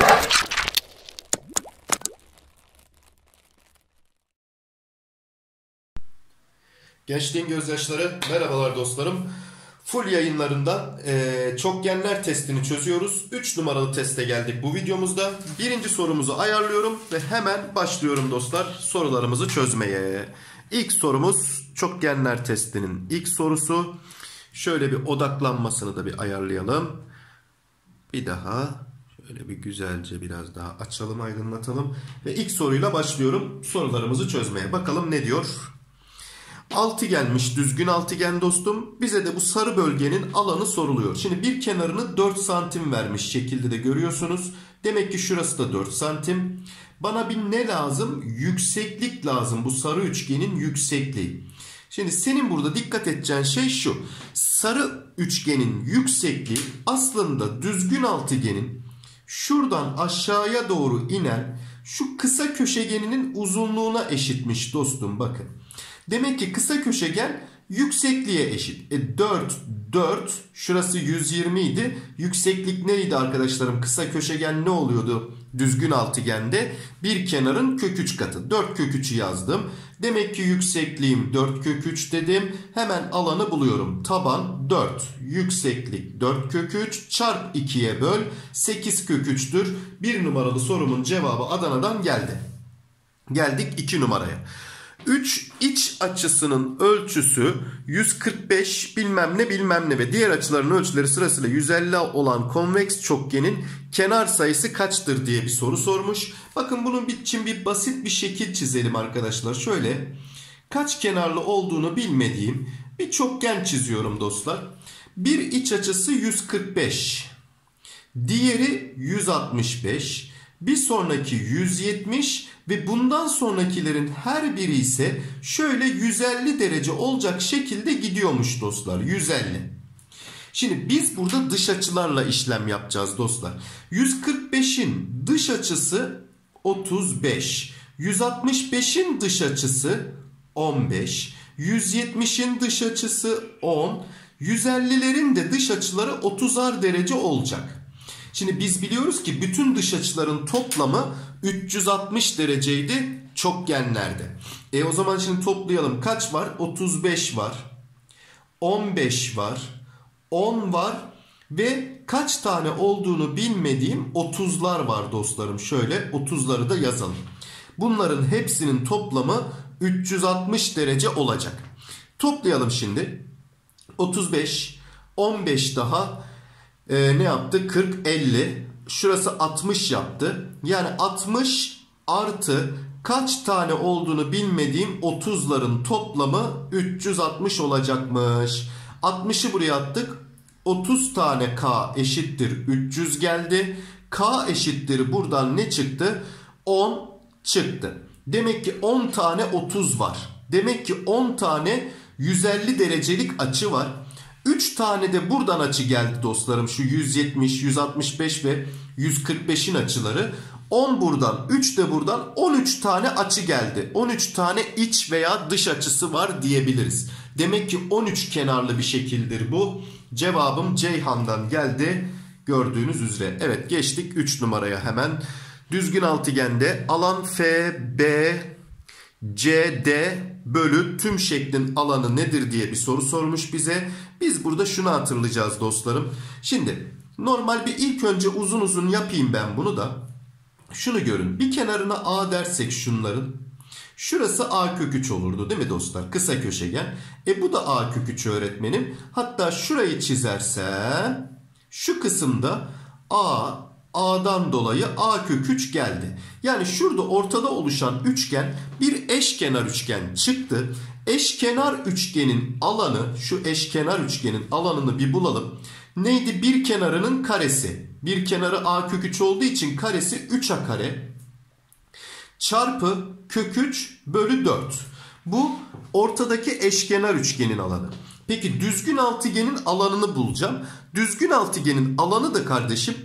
Gençliğin Gözyaşları, merhabalar dostlarım. Full yayınlarından çokgenler testini çözüyoruz. 3 numaralı teste geldik bu videomuzda. Birinci sorumuzu ayarlıyorum ve hemen başlıyorum dostlar sorularımızı çözmeye. İlk sorumuz çokgenler testinin ilk sorusu. Şöyle bir odaklanmasını da bir ayarlayalım. Bir daha şöyle bir güzelce biraz daha açalım, aydınlatalım. Ve ilk soruyla başlıyorum sorularımızı çözmeye. Bakalım ne diyor? Altıgenmiş, düzgün altıgen dostum. Bize de bu sarı bölgenin alanı soruluyor. Şimdi bir kenarını 4 santim vermiş şekilde de görüyorsunuz. Demek ki şurası da 4 santim. Bana bir ne lazım? Yükseklik lazım. Bu sarı üçgenin yüksekliği. Şimdi senin burada dikkat edeceğin şey şu. Sarı üçgenin yüksekliği aslında düzgün altıgenin şuradan aşağıya doğru inen şu kısa köşegeninin uzunluğuna eşitmiş dostum, bakın. Demek ki kısa köşegen yüksekliğe eşit. 4, şurası 120 idi. Yükseklik neydi arkadaşlarım? Kısa köşegen ne oluyordu düzgün altıgende? Bir kenarın kök 3 katı. 4 kök 3'ü yazdım. Demek ki yüksekliğim 4 kök 3 dedim. Hemen alanı buluyorum. Taban 4, yükseklik 4 kök 3 çarp 2'ye böl 8 kök 3'tür. 1 numaralı sorumun cevabı Adana'dan geldi. Geldik 2 numaraya. 3 iç açısının ölçüsü 145 bilmem ne ve diğer açıların ölçüleri sırasıyla 150 olan konveks çokgenin kenar sayısı kaçtır diye bir soru sormuş. Bakın bunun için bir basit bir şekil çizelim arkadaşlar. Şöyle kaç kenarlı olduğunu bilmediğim bir çokgen çiziyorum dostlar. Bir iç açısı 145, diğeri 165, bir sonraki 170 ve bundan sonrakilerin her biri ise şöyle 150 derece olacak şekilde gidiyormuş dostlar. 150. Şimdi biz burada dış açılarla işlem yapacağız dostlar. 145'in dış açısı 35. 165'in dış açısı 15. 170'in dış açısı 10. 150'lerin de dış açıları 30'ar derece olacak. Şimdi biz biliyoruz ki bütün dış açıların toplamı 360 dereceydi çokgenlerde. O zaman şimdi toplayalım. Kaç var? 35 var. 15 var. 10 var. Ve kaç tane olduğunu bilmediğim 30'lar var dostlarım. Şöyle 30'ları da yazalım. Bunların hepsinin toplamı 360 derece olacak. Toplayalım şimdi. 35, 15 daha ne yaptı? 40, 50. Şurası 60 yaptı. Yani 60 artı kaç tane olduğunu bilmediğim 30'ların toplamı 360 olacakmış. 60'ı buraya attık. 30 tane K eşittir 300 geldi. K eşittir buradan ne çıktı? 10 çıktı. Demek ki 10 tane 30 var. Demek ki 10 tane 150 derecelik açı var. 3 tane de buradan açı geldi dostlarım. Şu 170, 165 ve 145'in açıları. 10 buradan, 3 de buradan, 13 tane açı geldi. 13 tane iç veya dış açısı var diyebiliriz. Demek ki 13 kenarlı bir şekildir bu. Cevabım Ceyhan'dan geldi. Gördüğünüz üzere. Evet, geçtik 3 numaraya hemen. Düzgün altıgende alan FB CD bölü tüm şeklin alanı nedir diye bir soru sormuş bize. Biz burada şunu hatırlayacağız dostlarım. Şimdi normal bir ilk önce uzun uzun yapayım ben bunu da. Şunu görün. Bir kenarına A dersek şunların. Şurası A kök 3 olurdu değil mi dostlar? Kısa köşegen. Bu da A kök 3 öğretmenim. Hatta şurayı çizersem şu kısımda A'dan dolayı A kök 3 geldi. Yani şurada ortada oluşan üçgen bir eşkenar üçgen çıktı. Eşkenar üçgenin alanı, şu eşkenar üçgenin alanını bir bulalım. Neydi? Bir kenarının karesi. Bir kenarı A kök 3 olduğu için karesi 3A kare. Çarpı kök 3 bölü 4. Bu ortadaki eşkenar üçgenin alanı. Peki düzgün altıgenin alanını bulacağım. Düzgün altıgenin alanı da kardeşim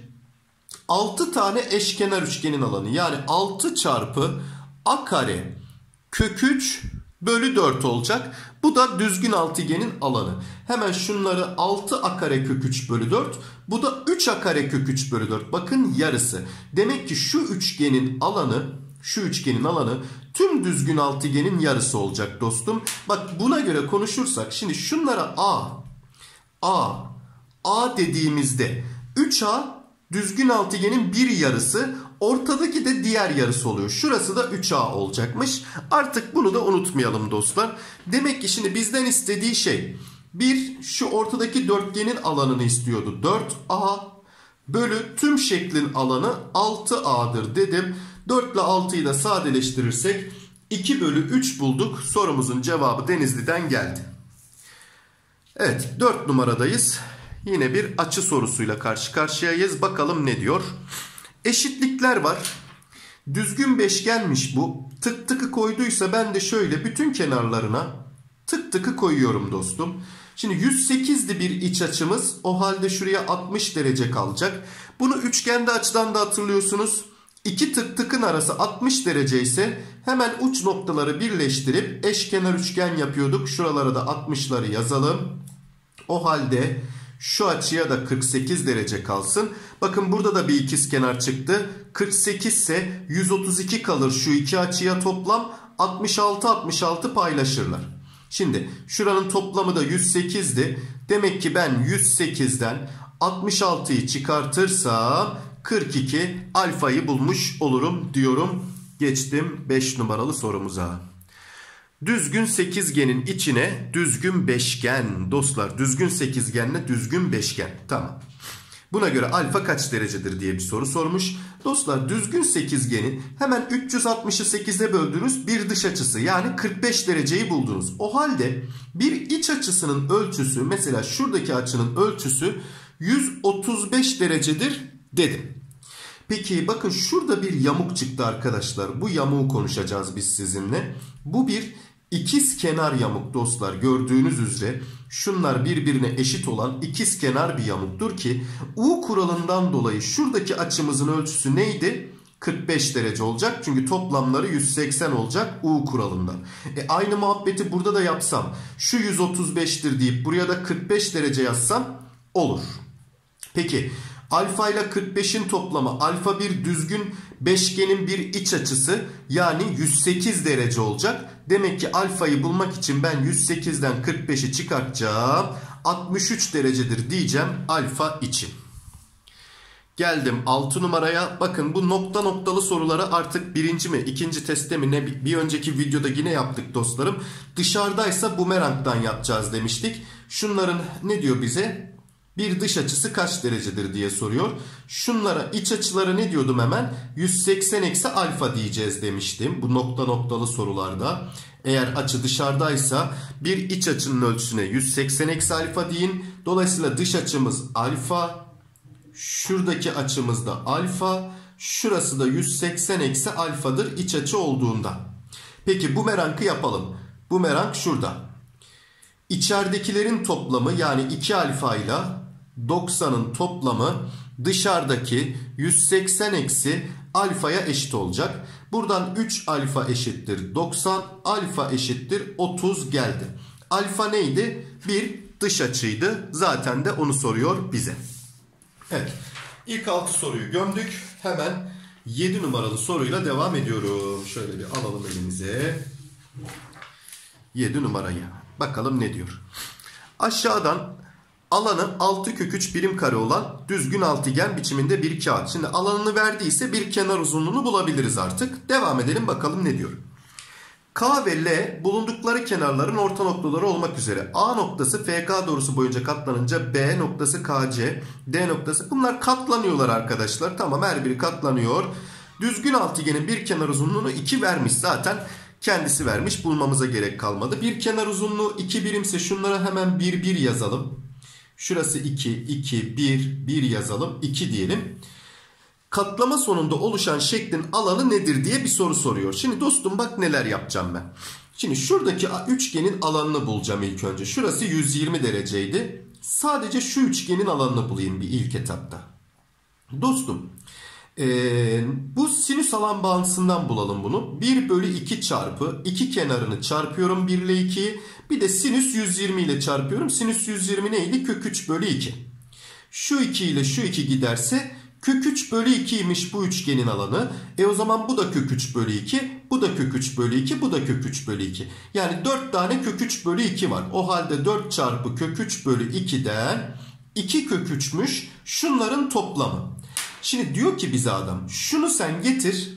6 tane eşkenar üçgenin alanı. Yani 6 çarpı A kare kök 3 bölü 4 olacak. Bu da düzgün altıgenin alanı. Hemen şunları 6a karekök 3 bölü 4. Bu da 3a karekök 3 bölü 4. Bakın yarısı. Demek ki şu üçgenin alanı tüm düzgün altıgenin yarısı olacak dostum. Bak buna göre konuşursak şimdi şunlara A dediğimizde 3A düzgün altıgenin bir yarısı, ortadaki de diğer yarısı oluyor. Şurası da 3A olacakmış. Artık bunu da unutmayalım dostlar. Demek ki şimdi bizden istediği şey şu ortadaki dörtgenin alanını istiyordu. 4A bölü tüm şeklin alanı 6A'dır dedim. 4 ile 6'yı da sadeleştirirsek 2 bölü 3 bulduk. Sorumuzun cevabı Denizli'den geldi. Evet, 4 numaradayız. Yine bir açı sorusuyla karşı karşıyayız. Bakalım ne diyor? Eşitlikler var. Düzgün beşgenmiş bu. Tık tıkı koyduysa ben de şöyle bütün kenarlarına tık tıkı koyuyorum dostum. Şimdi 108'di bir iç açımız. O halde şuraya 60 derece kalacak. Bunu üçgende açıdan da hatırlıyorsunuz. İki tık tıkın arası 60 derece ise hemen uç noktaları birleştirip eşkenar üçgen yapıyorduk. Şuralara da 60'ları yazalım. O halde şu açıya da 48 derece kalsın. Bakın burada da bir ikizkenar çıktı. 48 ise 132 kalır şu iki açıya toplam. 66 paylaşırlar. Şimdi şuranın toplamı da 108'di. Demek ki ben 108'den 66'yı çıkartırsam 42 alfayı bulmuş olurum diyorum. Geçtim 5 numaralı sorumuza. Düzgün sekizgenin içine düzgün beşgen. Dostlar düzgün sekizgenle düzgün beşgen. Tamam. Buna göre alfa kaç derecedir diye bir soru sormuş. Dostlar düzgün sekizgenin hemen 360'ı 8'e böldüğünüz bir dış açısı yani 45 dereceyi buldunuz. O halde bir iç açısının ölçüsü mesela şuradaki açının ölçüsü 135 derecedir dedim. Peki bakın şurada bir yamuk çıktı arkadaşlar. Bu yamuğu konuşacağız biz sizinle. Bu bir ikizkenar yamuk dostlar. Gördüğünüz üzere şunlar birbirine eşit olan ikizkenar bir yamuktur ki U kuralından dolayı şuradaki açımızın ölçüsü neydi? 45 derece olacak. Çünkü toplamları 180 olacak U kuralından. Aynı muhabbeti burada da yapsam şu 135'tir deyip buraya da 45 derece yazsam olur. Peki alfa ile 45'in toplamı alfa bir düzgün beşgenin bir iç açısı yani 108 derece olacak. Demek ki alfayı bulmak için ben 108'den 45'i çıkartacağım. 63 derecedir diyeceğim alfa için. Geldim 6 numaraya. Bakın bu nokta noktalı soruları artık birinci mi ikinci testte mi ne bir önceki videoda yine yaptık dostlarım. Dışarıdaysa bumerangdan yapacağız demiştik. Şunların ne diyor bize? Bir dış açısı kaç derecedir diye soruyor. Şunlara iç açıları ne diyordum hemen? 180 eksi alfa diyeceğiz demiştim. Bu nokta noktalı sorularda. Eğer açı dışarıdaysa bir iç açının ölçüsüne 180 eksi alfa deyin. Dolayısıyla dış açımız alfa. Şuradaki açımız da alfa. Şurası da 180 eksi alfadır iç açı olduğunda. Peki bumerangı yapalım. Bumerang şurada. İçeridekilerin toplamı yani 2 alfa ile 90'ın toplamı dışarıdaki 180 eksi alfaya eşit olacak. Buradan 3 alfa eşittir 90, alfa eşittir 30 geldi. Alfa neydi? Bir dış açıydı. Zaten de onu soruyor bize. Evet. İlk 6 soruyu gömdük. Hemen 7 numaralı soruyla devam ediyorum. Şöyle bir alalım elimize. 7 numarayı. Bakalım ne diyor. Aşağıdan alanı 6 kök 3 birim kare olan düzgün altıgen biçiminde bir kağıt. Şimdi alanını verdiyse bir kenar uzunluğunu bulabiliriz artık. Devam edelim bakalım ne diyor. K ve L bulundukları kenarların orta noktaları olmak üzere A noktası FK doğrusu boyunca katlanınca B noktası KC, D noktası bunlar katlanıyorlar arkadaşlar. Tamam her biri katlanıyor. Düzgün altıgenin bir kenar uzunluğunu 2 vermiş zaten. Kendisi vermiş bulmamıza gerek kalmadı. Bir kenar uzunluğu 2 birimse şunlara hemen 1 1 yazalım. Şurası 2 2 1 1 yazalım 2 diyelim. Katlama sonunda oluşan şeklin alanı nedir diye bir soru soruyor. Şimdi dostum bak neler yapacağım ben. Şimdi şuradaki üçgenin alanını bulacağım ilk önce. Şurası 120 dereceydi. Sadece şu üçgenin alanını bulayım bir ilk etapta. Dostum Bu sinüs alan bağıntısından bulalım bunu. 1 bölü 2 çarpı 2 kenarını çarpıyorum 1 ile 2'yi. Bir de sinüs 120 ile çarpıyorum. Sinüs 120 neydi? Kök 3 bölü 2. Şu 2 ile şu 2 giderse kök 3 bölü 2'ymiş bu üçgenin alanı. O zaman bu da kök 3 bölü 2. Bu da kök 3 bölü 2. Bu da kök 3 bölü 2. Yani 4 tane kök 3 bölü 2 var. O halde 4 çarpı kök 3 bölü 2'den 2 kök 3'müş. Şunların toplamı. Şimdi diyor ki bize adam şunu sen getir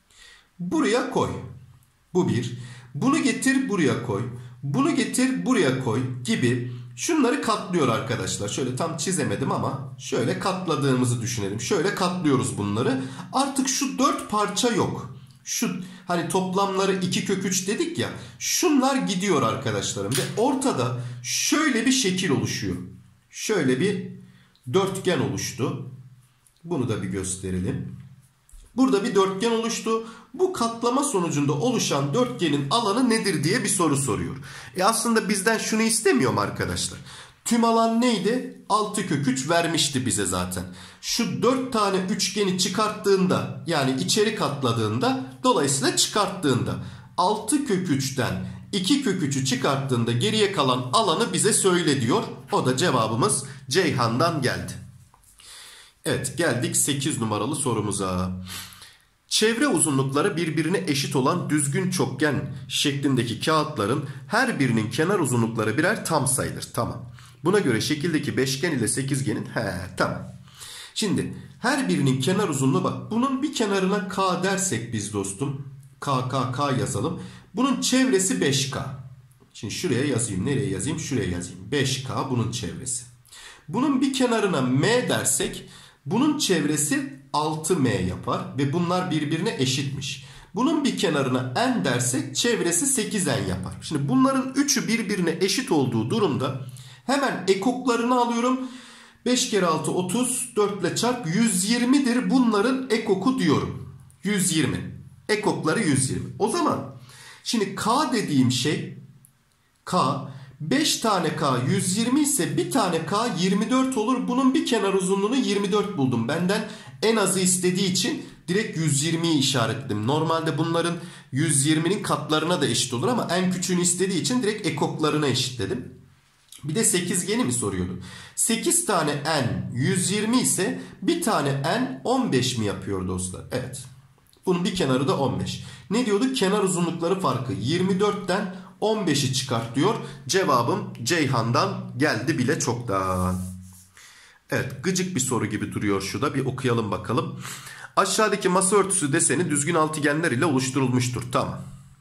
buraya koy. Bu bir. Bunu getir buraya koy. Bunu getir buraya koy gibi şunları katlıyor arkadaşlar. Şöyle tam çizemedim ama şöyle katladığımızı düşünelim. Şöyle katlıyoruz bunları. Artık şu 4 parça yok. Şu hani toplamları 2 kök 3 dedik ya. Şunlar gidiyor arkadaşlarım. Ve ortada şöyle bir şekil oluşuyor. Şöyle bir dörtgen oluştu. Bunu da bir gösterelim. Burada bir dörtgen oluştu. Bu katlama sonucunda oluşan dörtgenin alanı nedir diye bir soru soruyor. Aslında bizden şunu istemiyorum arkadaşlar. Tüm alan neydi? 6 kök 3 vermişti bize zaten. Şu 4 tane üçgeni çıkarttığında yani içeri katladığında dolayısıyla çıkarttığında 6 kök 3'ten 2 kök 3'ü çıkarttığında geriye kalan alanı bize söyle diyor. O da cevabımız Ceyhan'dan geldi. Evet, geldik 8 numaralı sorumuza. Çevre uzunlukları birbirine eşit olan düzgün çokgen şeklindeki kağıtların her birinin kenar uzunlukları birer tam sayıdır. Tamam. Buna göre şekildeki beşgen ile sekizgenin tamam. Şimdi her birinin kenar uzunluğu bak. Bunun bir kenarına K dersek biz dostum. K yazalım. Bunun çevresi 5K. Şimdi şuraya yazayım. Nereye yazayım? Şuraya yazayım. 5K bunun çevresi. Bunun bir kenarına M dersek bunun çevresi 6M yapar ve bunlar birbirine eşitmiş. Bunun bir kenarına N dersek çevresi 8N yapar. Şimdi bunların üçü birbirine eşit olduğu durumda hemen ekoklarını alıyorum. 5 kere 6 30, 4 ile çarp 120'dir bunların ekoku diyorum. 120. Ekokları 120. O zaman şimdi K dediğim şey K 5 tane K 120 ise bir tane K 24 olur. Bunun bir kenar uzunluğunu 24 buldum. Benden en azı istediği için direkt 120'yi işaretledim. Normalde bunların 120'nin katlarına da eşit olur ama en küçüğünü istediği için direkt ekoklarına eşitledim. Bir de sekizgeni mi soruyordu? 8 tane N 120 ise bir tane N 15 mi yapıyor dostlar? Evet. Bunun bir kenarı da 15. Ne diyorduk? Kenar uzunlukları farkı 24'ten 15'i çıkart diyor. Cevabım Ceyhan'dan geldi bile çoktan. Evet, gıcık bir soru gibi duruyor şu da. Bir okuyalım bakalım. Aşağıdaki masa örtüsü deseni düzgün altıgenler ile oluşturulmuştur. Tamam.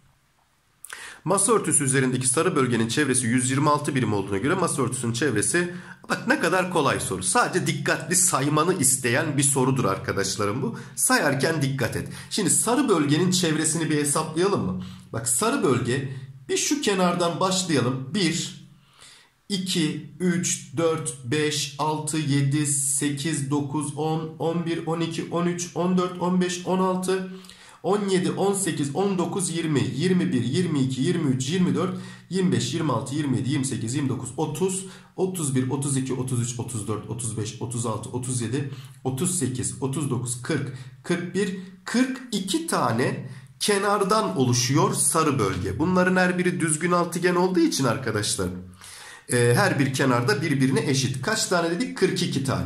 Masa örtüsü üzerindeki sarı bölgenin çevresi 126 birim olduğuna göre masa örtüsünün çevresi... Bak ne kadar kolay soru. Sadece dikkatli saymanı isteyen bir sorudur arkadaşlarım bu. Sayarken dikkat et. Şimdi sarı bölgenin çevresini bir hesaplayalım mı? Bak sarı bölge... Bir şu kenardan başlayalım. 1, 2, 3, 4, 5, 6, 7, 8, 9, 10, 11, 12, 13, 14, 15, 16, 17, 18, 19, 20, 21, 22, 23, 24, 25, 26, 27, 28, 29, 30, 31, 32, 33, 34, 35, 36, 37, 38, 39, 40, 41, 42 tane kenardan oluşuyor sarı bölge. Bunların her biri düzgün altıgen olduğu için arkadaşlar her bir kenarda birbirine eşit. Kaç tane dedik? 42 tane.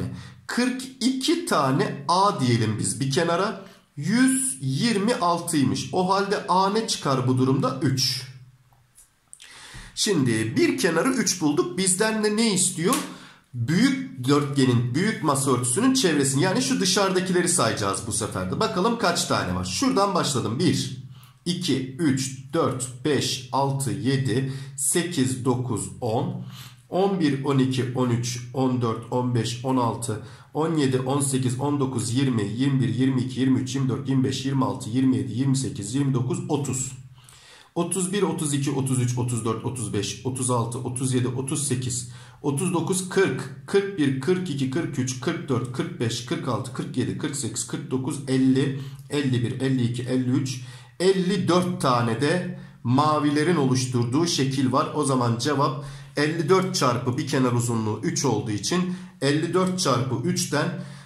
42 tane A diyelim biz bir kenara. 126'ymış. O halde A ne çıkar bu durumda? 3. Şimdi bir kenarı 3 bulduk. Bizden de ne istiyor? Büyük dörtgenin, büyük masa örtüsünün çevresini, yani şu dışarıdakileri sayacağız bu sefer de. Bakalım kaç tane var. Şuradan başladım. 1, 2, 3, 4, 5, 6, 7, 8, 9, 10, 11, 12, 13, 14, 15, 16, 17, 18, 19, 20, 21, 22, 23, 24, 25, 26, 27, 28, 29, 30. 31, 32, 33, 34, 35, 36, 37, 38, 39, 40, 41, 42, 43, 44, 45, 46, 47, 48, 49, 50, 51, 52, 53, 54 tane de mavilerin oluşturduğu şekil var. O zaman cevap 54 çarpı bir kenar uzunluğu 3 olduğu için 54 çarpı 3'ten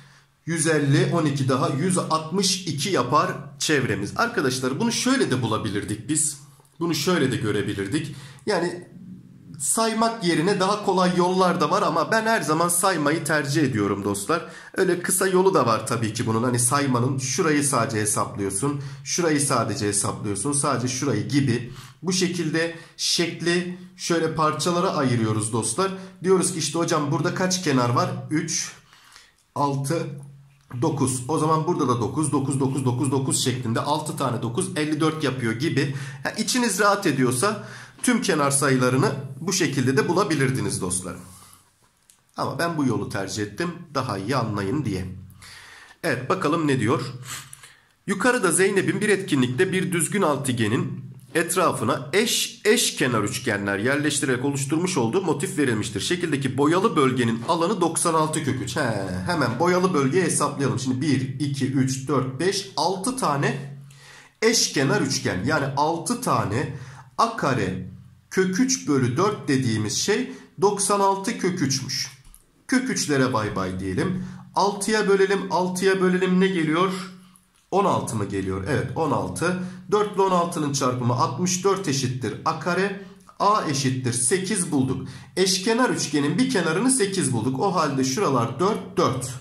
150, 12 daha 162 yapar çevremiz. Arkadaşlar bunu şöyle de bulabilirdik biz. Bunu şöyle de görebilirdik. Yani saymak yerine daha kolay yollar da var ama ben her zaman saymayı tercih ediyorum dostlar. Öyle kısa yolu da var tabii ki bunun. Hani saymanın şurayı sadece hesaplıyorsun, şurayı sadece hesaplıyorsun, sadece şurayı gibi. Bu şekilde şekli şöyle parçalara ayırıyoruz dostlar. Diyoruz ki işte hocam burada kaç kenar var? 3, 6, 9. O zaman burada da 9, 9, 9, 9, 9 şeklinde 6 tane 9 54 yapıyor gibi. İçiniz rahat ediyorsa tüm kenar sayılarını bu şekilde de bulabilirdiniz dostlar. Ama ben bu yolu tercih ettim. Daha iyi anlayın diye. Evet bakalım ne diyor. Yukarıda Zeynep'in bir etkinlikte bir düzgün altıgenin etrafına eş kenar üçgenler yerleştirerek oluşturmuş olduğu motif verilmiştir. Şekildeki boyalı bölgenin alanı 96 kök 3. Hemen boyalı bölgeyi hesaplayalım. Şimdi 1, 2, 3, 4, 5, 6 tane eşkenar üçgen. Yani 6 tane a kare kök 3 bölü 4 dediğimiz şey 96 kök 3'müş. Kök 3'lere bay bay diyelim. 6'ya bölelim. 6'ya bölelim ne geliyor? 16 mı geliyor? Evet 16. 4 ile 16'nın çarpımı 64 eşittir a kare. A eşittir 8 bulduk. Eşkenar üçgenin bir kenarını 8 bulduk. O halde şuralar 4, 4.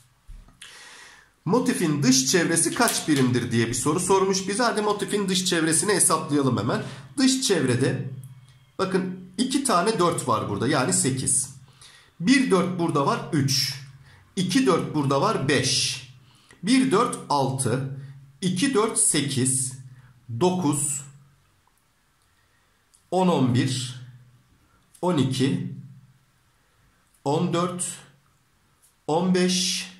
Motifin dış çevresi kaç birimdir diye bir soru sormuş bize. Hadi motifin dış çevresini hesaplayalım hemen. Dış çevrede bakın 2 tane 4 var burada yani 8. 1 4 burada var 3. 2 4 burada var 5. 1 4 6. 2 4 8. 9. 10 11. 12. 14. 15.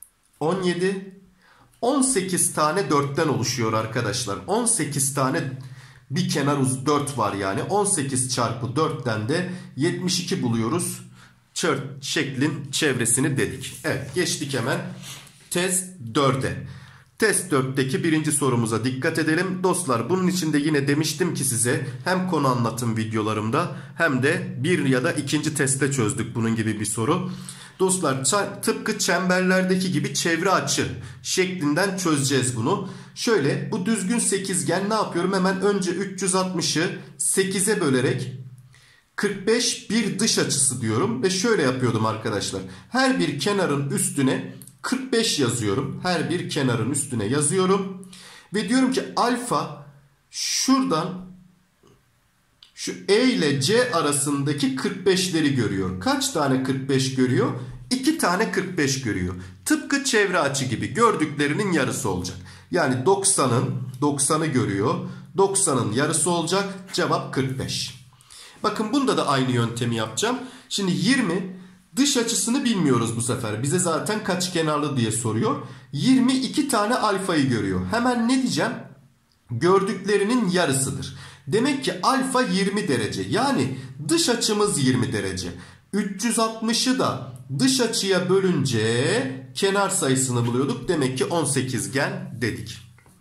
17, 18 tane 4'ten oluşuyor arkadaşlar. 18 tane bir kenar 4 var yani. 18 çarpı 4'ten de 72 buluyoruz. Şeklin çevresini dedik. Evet geçtik hemen test 4'e. Test 4'teki birinci sorumuza dikkat edelim. Dostlar bunun için de yine demiştim ki size hem konu anlatım videolarımda hem de bir ya da ikinci testte çözdük bunun gibi bir soru. Dostlar tıpkı çemberlerdeki gibi çevre açı şeklinden çözeceğiz bunu. Şöyle bu düzgün sekizgen ne yapıyorum? Hemen önce 360'ı 8'e bölerek 45 bir dış açısı diyorum. Ve şöyle yapıyordum arkadaşlar. Her bir kenarın üstüne 45 yazıyorum. Her bir kenarın üstüne yazıyorum. Ve diyorum ki alfa şuradan şu E ile C arasındaki 45'leri görüyor. Kaç tane 45 görüyor? 2 tane 45 görüyor. Tıpkı çevre açı gibi gördüklerinin yarısı olacak. Yani 90'ı görüyor. 90'ın yarısı olacak. Cevap 45. Bakın bunda da aynı yöntemi yapacağım. Şimdi 20 dış açısını bilmiyoruz bu sefer. Bize zaten kaç kenarlı diye soruyor. 22 tane alfayı görüyor. Hemen ne diyeceğim? Gördüklerinin yarısıdır. Demek ki alfa 20 derece. Yani dış açımız 20 derece. 360'ı da dış açıya bölünce kenar sayısını buluyorduk. Demek ki 18gen dedik.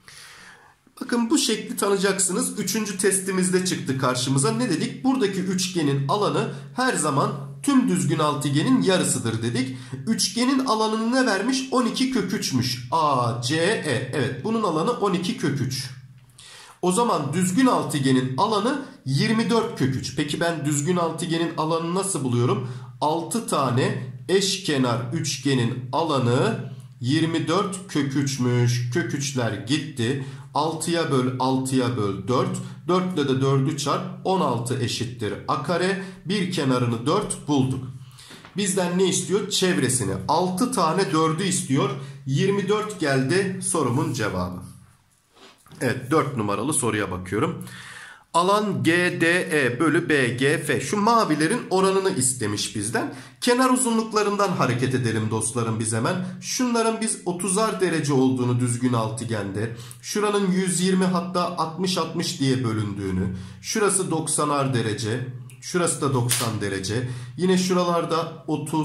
Bakın bu şekli tanıyacaksınız. Üçüncü testimizde çıktı karşımıza. Ne dedik? Buradaki üçgenin alanı her zaman tüm düzgün altıgenin yarısıdır dedik. Üçgenin alanını ne vermiş? 12 kök 3'müş. A, C, E. Evet bunun alanı 12 kök 3. O zaman düzgün altıgenin alanı 24 kök 3. Peki ben düzgün altıgenin alanını nasıl buluyorum? 6 tane eşkenar üçgenin alanı 24 kök 3'müş. Kök 3'ler gitti. 6'ya böl 6'ya böl 4. 4 ile de 4'ü çarp 16 eşittir a kare. Bir kenarını 4 bulduk. Bizden ne istiyor? Çevresini. 6 tane 4'ü istiyor. 24 geldi sorumun cevabı. Evet 4 numaralı soruya bakıyorum. Alan GDE bölü BGF. Şu mavilerin oranını istemiş bizden. Kenar uzunluklarından hareket edelim dostlarım biz hemen. Şunların biz 30'ar derece olduğunu düzgün altıgende. Şuranın 120 hatta 60-60 diye bölündüğünü. Şurası 90'ar derece. Şurası da 90 derece. Yine şuralarda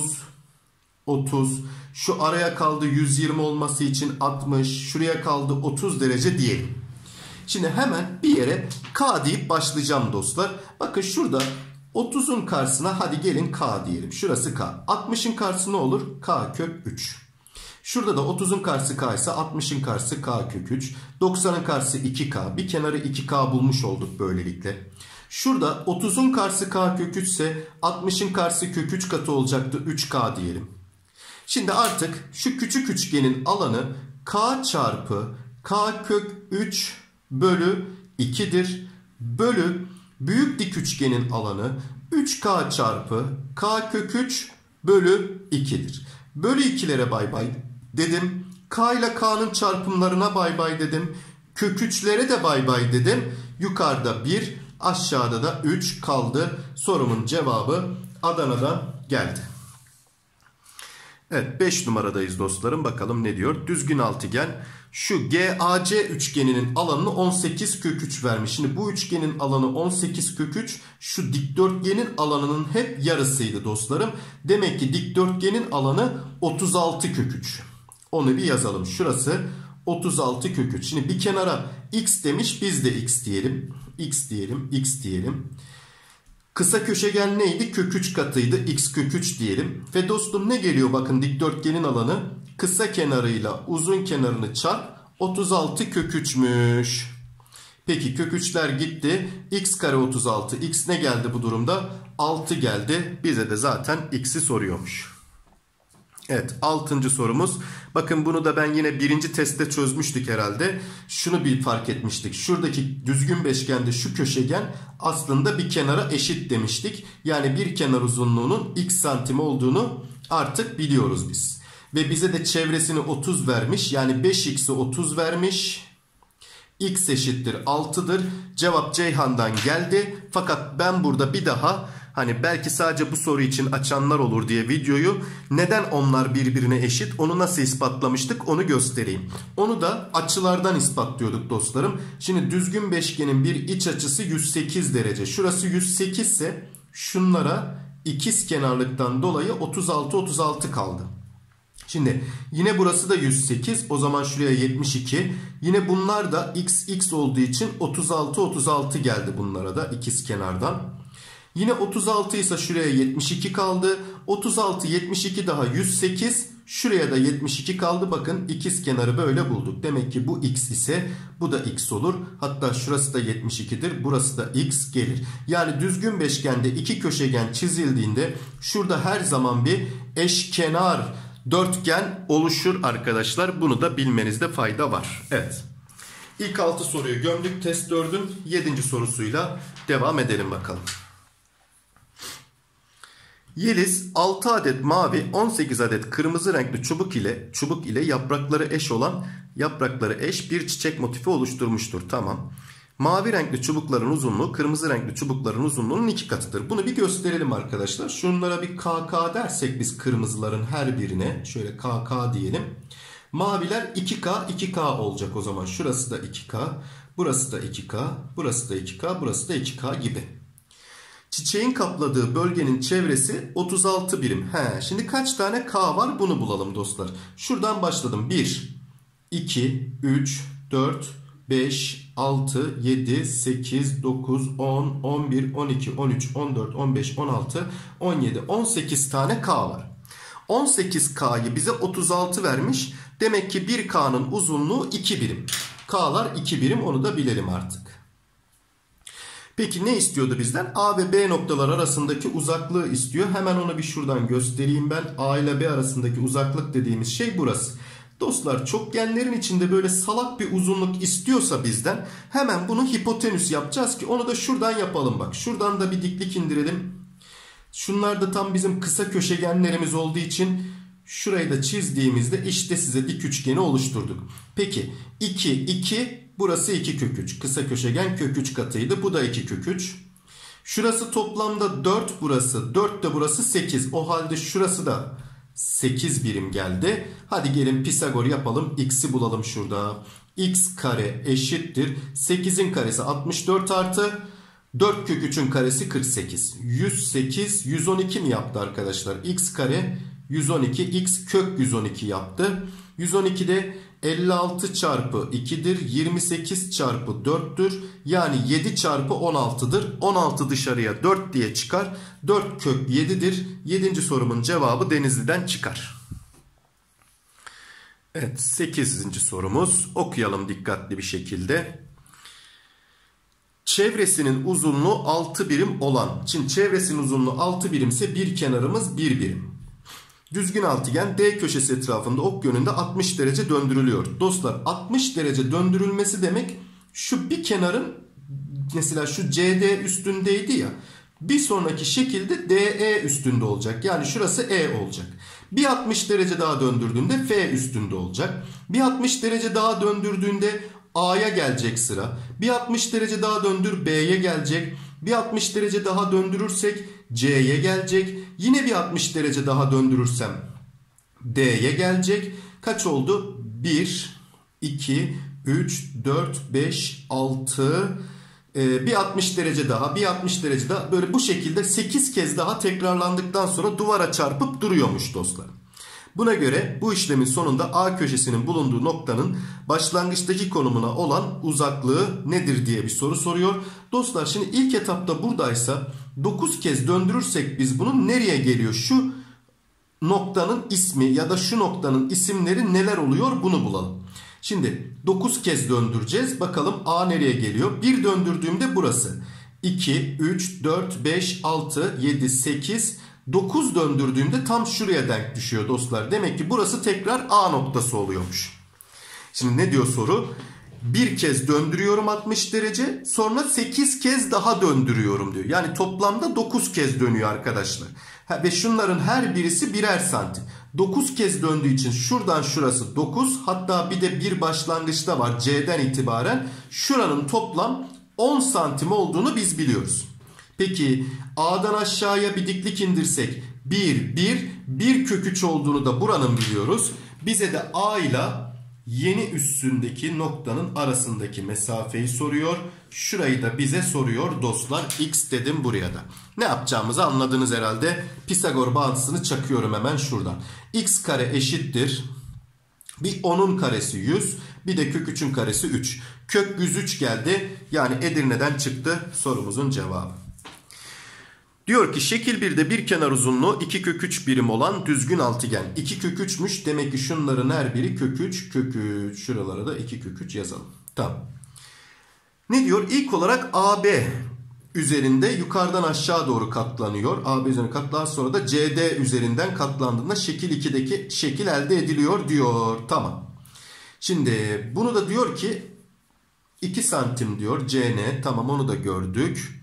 30. Şu araya kaldı 120 olması için 60. Şuraya kaldı 30 derece diyelim. Şimdi hemen bir yere K deyip başlayacağım dostlar. Bakın şurada 30'un karşısına hadi gelin K diyelim. Şurası K. 60'ın karşısı ne olur? K kök 3. Şurada da 30'un karşısı k ise 60'ın karşısı k kök 3. 90'ın karşısı 2k. Bir kenarı 2k bulmuş olduk böylelikle. Şurada 30'un karşısı k kök 3 ise 60'ın karşısı kök 3 katı olacaktı. 3k diyelim. Şimdi artık şu küçük üçgenin alanı k çarpı k kök 3 bölü 2'dir. Bölü büyük dik üçgenin alanı 3k çarpı k kök 3 bölü 2'dir. Bölü 2'lere bay bay dedim. K ile k'nın çarpımlarına bay bay dedim. Kök 3'lere de bay bay dedim. Yukarıda 1, aşağıda da 3 kaldı. Sorumun cevabı Adana'dan geldi. Evet, 5 numaradayız dostlarım. Bakalım ne diyor? Düzgün altıgen. Şu GAC üçgeninin alanını 18 kök 3 vermiş. Şimdi bu üçgenin alanı 18 kök 3. Şu dikdörtgenin alanının hep yarısıydı dostlarım. Demek ki dikdörtgenin alanı 36 kök 3. Onu bir yazalım. Şurası 36 kök 3. Şimdi bir kenara x demiş. Biz de x diyelim. X diyelim. X diyelim. Kısa köşegen neydi? Kök 3 katıydı. X kök 3 diyelim. Ve dostum ne geliyor? Bakın dikdörtgenin alanı kısa kenarıyla uzun kenarını çarp 36 kök 3'müş. Peki kök 3'ler gitti. X kare 36. X ne geldi bu durumda? 6 geldi. Bize de zaten x'i soruyormuş. Evet, 6. sorumuz. Bakın bunu da ben yine birinci testte çözmüştük herhalde. Şunu bir fark etmiştik. Şuradaki düzgün beşgende şu köşegen aslında bir kenara eşit demiştik. Yani bir kenar uzunluğunun x santim olduğunu artık biliyoruz biz. Ve bize de çevresini 30 vermiş. Yani 5x'i 30 vermiş. X eşittir 6'dır. Cevap Ceyhan'dan geldi. Fakat ben burada bir daha hani belki sadece bu soru için açanlar olur diye videoyu neden onlar birbirine eşit onu nasıl ispatlamıştık onu göstereyim. Onu da açılardan ispatlıyorduk dostlarım. Şimdi düzgün beşgenin bir iç açısı 108 derece. Şurası 108 ise şunlara ikiz kenarlıktan dolayı 36 kaldı. Şimdi yine burası da 108. O zaman şuraya 72. Yine bunlar da x olduğu için 36 geldi bunlara da ikiz kenardan. Yine 36 ise şuraya 72 kaldı. 36, 72 daha 108. Şuraya da 72 kaldı. Bakın ikiz kenarı böyle bulduk. Demek ki bu x ise bu da x olur. Hatta şurası da 72'dir. Burası da x gelir. Yani düzgün beşgende iki köşegen çizildiğinde şurada her zaman bir eşkenar dörtgen oluşur arkadaşlar. Bunu da bilmenizde fayda var. Evet. İlk 6 soruyu gömdük. Test 4'ün 7. sorusuyla devam edelim bakalım. Yeliz 6 adet mavi 18 adet kırmızı renkli çubuk ile yaprakları eş bir çiçek motifi oluşturmuştur. Tamam. Mavi renkli çubukların uzunluğu kırmızı renkli çubukların uzunluğunun 2 katıdır. Bunu bir gösterelim arkadaşlar. Şunlara bir KK dersek biz kırmızıların her birine şöyle KK diyelim. Maviler 2K olacak o zaman. Şurası da 2K, burası da 2K, burası da 2K, burası da 2K gibi. Çiçeğin kapladığı bölgenin çevresi 36 birim. Şimdi kaç tane K var bunu bulalım dostlar. Şuradan başladım. 1, 2, 3, 4, 5, 6, 7, 8, 9, 10, 11, 12, 13, 14, 15, 16, 17, 18 tane K var. 18K'yı bize 36 vermiş. Demek ki 1K'nın uzunluğu 2 birim. K'lar 2 birim, onu da bilelim artık. Peki ne istiyordu bizden? A ve B noktalar arasındaki uzaklığı istiyor. Hemen onu bir şuradan göstereyim ben. A ile B arasındaki uzaklık dediğimiz şey burası. Dostlar çokgenlerin içinde böyle salak bir uzunluk istiyorsa bizden hemen bunu hipotenüs yapacağız ki onu da şuradan yapalım bak. Şuradan da bir diklik indirelim. Şunlar da tam bizim kısa köşegenlerimiz olduğu için şurayı da çizdiğimizde işte size dik üçgeni oluşturduk. Peki 2 burası 2 kök 3. Kısa köşegen kök 3 katıydı. Bu da 2 kök 3. Şurası toplamda 4 burası. 4 de burası 8. O halde şurası da 8 birim geldi. Hadi gelin Pisagor yapalım. X'i bulalım şurada. X kare eşittir. 8'in karesi 64 artı 4 kök 3'ün karesi 48. 108 112 mi yaptı arkadaşlar? X kare 112 x kök 112 yaptı. 112 de 56 çarpı 2'dir. 28 çarpı 4'tür. Yani 7 çarpı 16'dır. 16 dışarıya 4 diye çıkar. 4 kök 7'dir. 7. sorumun cevabı Denizli'den çıkar. Evet, 8. sorumuz. Okuyalım dikkatli bir şekilde. Çevresinin uzunluğu 6 birim olan. Şimdi çevresinin uzunluğu 6 birimse bir kenarımız 1 birim. Düzgün altıgen D köşesi etrafında ok yönünde 60 derece döndürülüyor. Dostlar 60 derece döndürülmesi demek şu bir kenarın mesela şu CD üstündeydi ya. Bir sonraki şekilde DE üstünde olacak. Yani şurası E olacak. Bir 60 derece daha döndürdüğünde F üstünde olacak. Bir 60 derece daha döndürdüğünde A'ya gelecek sıra. Bir 60 derece daha döndür B'ye gelecek. Bir 60 derece daha döndürürsek C'ye gelecek. Yine bir 60 derece daha döndürürsem D'ye gelecek. Kaç oldu? 1, 2, 3, 4, 5, 6... bir 60 derece daha, bir 60 derece daha, böyle bu şekilde 8 kez daha tekrarlandıktan sonra duvara çarpıp duruyormuş dostlar. Buna göre bu işlemin sonunda A köşesinin bulunduğu noktanın başlangıçtaki konumuna olan uzaklığı nedir diye bir soru soruyor. Dostlar şimdi ilk etapta buradaysa 9 kez döndürürsek biz bunun nereye geliyor? Şu noktanın ismi ya da şu noktanın isimleri neler oluyor bunu bulalım. Şimdi 9 kez döndüreceğiz. Bakalım A nereye geliyor? 1 döndürdüğümde burası. 2, 3, 4, 5, 6, 7, 8, 9 döndürdüğümde tam şuraya denk düşüyor dostlar. Demek ki burası tekrar A noktası oluyormuş. Şimdi ne diyor soru? Bir kez döndürüyorum 60 derece. Sonra 8 kez daha döndürüyorum diyor. Yani toplamda 9 kez dönüyor arkadaşlar. Ve şunların her birisi birer santim. 9 kez döndüğü için şuradan şurası 9. Hatta bir de bir başlangıçta var C'den itibaren. Şuranın toplam 10 santim olduğunu biz biliyoruz. Peki A'dan aşağıya bir diklik indirsek 1 kök 3 olduğunu da buranın biliyoruz. Bize de A ile yeni üstündeki noktanın arasındaki mesafeyi soruyor. Şurayı da bize soruyor dostlar. X dedim buraya da. Ne yapacağımızı anladınız herhalde. Pisagor bağıntısını çakıyorum hemen şuradan. X kare eşittir. Bir 10'un karesi 100. Bir de kök 3'ün karesi 3. Kök 103 geldi. Yani Edirne'den çıktı sorumuzun cevabı. Diyor ki şekil 1'de bir kenar uzunluğu 2 kök 3 birim olan düzgün altıgen. 2 kök 3'müş. Demek ki şunların her biri kök 3 kök 3. Şuralara da 2 kök 3 yazalım. Tamam. Ne diyor? İlk olarak AB üzerinde yukarıdan aşağı doğru katlanıyor. AB üzerine katlanan sonra da CD üzerinden katlandığında şekil 2'deki şekil elde ediliyor diyor. Tamam. Şimdi bunu da diyor ki 2 santim diyor CN. Tamam onu da gördük.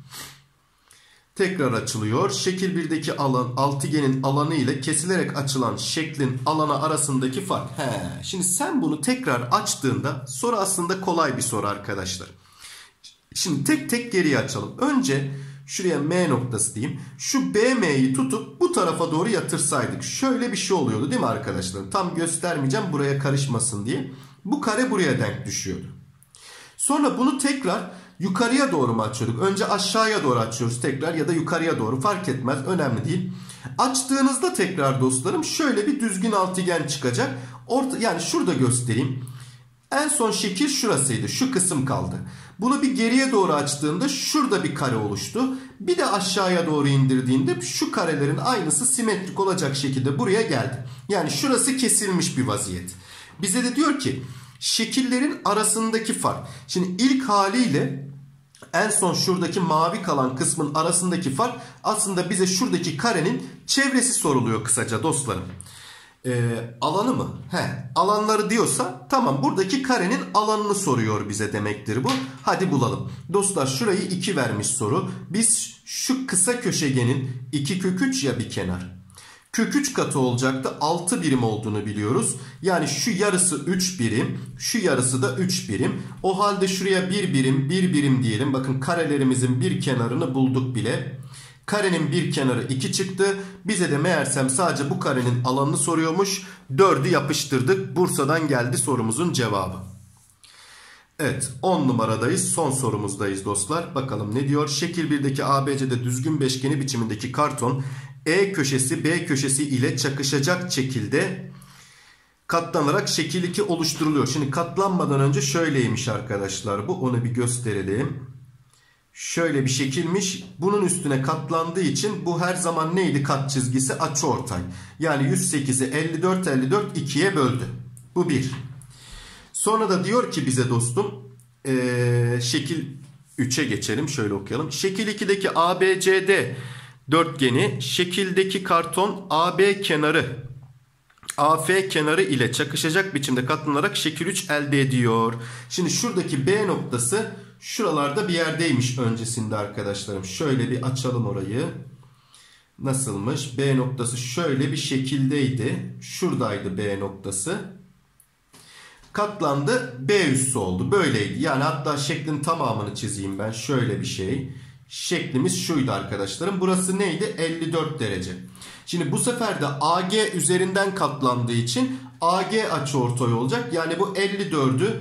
Tekrar açılıyor. Şekil 1'deki alan altıgenin alanı ile kesilerek açılan şeklin alanı arasındaki fark. Şimdi sen bunu tekrar açtığında soru aslında kolay bir soru arkadaşlar. Şimdi tek tek geriye açalım. Önce şuraya M noktası diyeyim. Şu BM'yi tutup bu tarafa doğru yatırsaydık. Şöyle bir şey oluyordu değil mi arkadaşlar? Tam göstermeyeceğim buraya karışmasın diye. Bu kare buraya denk düşüyordu. Sonra bunu tekrar yukarıya doğru mu açıyorduk? Önce aşağıya doğru açıyoruz tekrar ya da yukarıya doğru fark etmez. Önemli değil. Açtığınızda tekrar dostlarım şöyle bir düzgün altıgen çıkacak. Yani şurada göstereyim. En son şekil şurasıydı. Şu kısım kaldı. Bunu bir geriye doğru açtığında şurada bir kare oluştu. Bir de aşağıya doğru indirdiğinde şu karelerin aynısı simetrik olacak şekilde buraya geldi. Yani şurası kesilmiş bir vaziyet. Bize de diyor ki şekillerin arasındaki fark. Şimdi ilk haliyle en son şuradaki mavi kalan kısmın arasındaki fark aslında bize şuradaki karenin çevresi soruluyor kısaca dostlarım. Alanı mı? Alanları diyorsa tamam buradaki karenin alanını soruyor bize demektir bu. Hadi bulalım. Dostlar şurayı 2 vermiş soru. Biz şu kısa köşegenin 2 kök 3 ya bir kenar. Kök 3 katı olacaktı. 6 birim olduğunu biliyoruz. Yani şu yarısı 3 birim. Şu yarısı da 3 birim. O halde şuraya 1 birim 1 birim diyelim. Bakın karelerimizin bir kenarını bulduk bile. Karenin bir kenarı 2 çıktı. Bize de meğersem sadece bu karenin alanını soruyormuş. 4'ü yapıştırdık. Bursa'dan geldi sorumuzun cevabı. Evet 10 numaradayız. Son sorumuzdayız dostlar. Bakalım ne diyor? Şekil 1'deki ABC'de düzgün beşgeni biçimindeki karton E köşesi B köşesi ile çakışacak şekilde katlanarak şekil 2 oluşturuluyor. Şimdi katlanmadan önce şöyleymiş arkadaşlar bu. Onu bir gösterelim. Şöyle bir şekilmiş. Bunun üstüne katlandığı için bu her zaman neydi kat çizgisi? Açıortay. Yani 108'i 54 54 2'ye böldü. Bu 1. Sonra da diyor ki bize dostum şekil 3'e geçelim. Şöyle okuyalım. Şekil 2'deki ABCD dörtgeni şekildeki karton AB kenarı AF kenarı ile çakışacak biçimde katlanarak şekil 3 elde ediyor. Şimdi şuradaki B noktası şuralarda bir yerdeymiş öncesinde arkadaşlarım. Şöyle bir açalım orayı. Nasılmış? B noktası şöyle bir şekildeydi. Şuradaydı B noktası. Katlandı, B üssü oldu. Böyleydi. Yani hatta şeklin tamamını çizeyim ben. Şöyle bir şey. Şeklimiz şuydu arkadaşlarım. Burası neydi? 54 derece. Şimdi bu sefer de AG üzerinden katlandığı için AG açıortay olacak. Yani bu 54'ü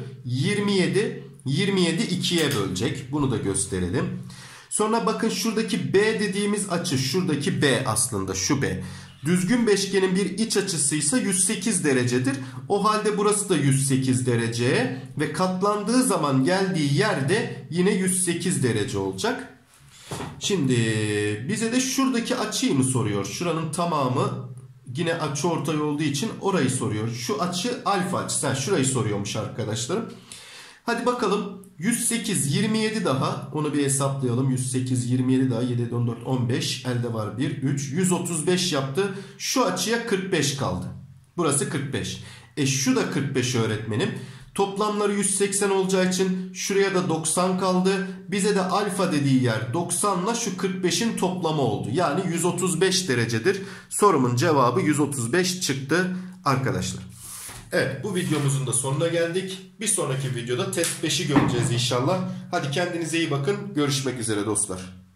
27 2'ye bölecek. Bunu da gösterelim. Sonra bakın şuradaki B dediğimiz açı, şuradaki B aslında şu B. Düzgün beşgenin bir iç açısıysa 108 derecedir. O halde burası da 108 derece ve katlandığı zaman geldiği yerde yine 108 derece olacak. Şimdi bize de şuradaki açıyı mı soruyor? Şuranın tamamı yine açıortay olduğu için orayı soruyor. Şu açı alfa açısı. Yani şurayı soruyormuş arkadaşlarım. Hadi bakalım. 108 27 daha. Onu bir hesaplayalım. 108 27 daha. 7 14 15. Elde var 1 3. 135 yaptı. Şu açıya 45 kaldı. Burası 45. Şu da 45 öğretmenim. Toplamları 180 olacağı için şuraya da 90 kaldı. Bize de alfa dediği yer 90 ile şu 45'in toplamı oldu. Yani 135 derecedir. Sorumun cevabı 135 çıktı arkadaşlar. Evet, bu videomuzun da sonuna geldik. Bir sonraki videoda test 5'i göreceğiz inşallah. Hadi kendinize iyi bakın. Görüşmek üzere dostlar.